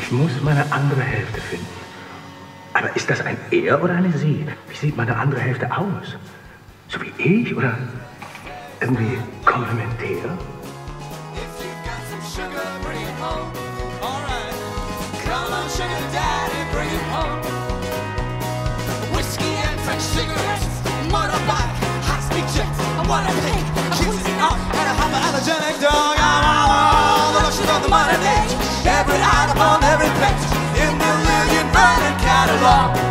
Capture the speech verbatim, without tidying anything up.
Ich muss meine andere Hälfte finden. Aber ist das ein Er oder eine Sie? Wie sieht meine andere Hälfte aus? So wie ich oder irgendwie komplementär? What I think, keeps it up, and a hyperallergenic dog. I'm all the luscious of the modern age. Every item on every page in the million burning catalog.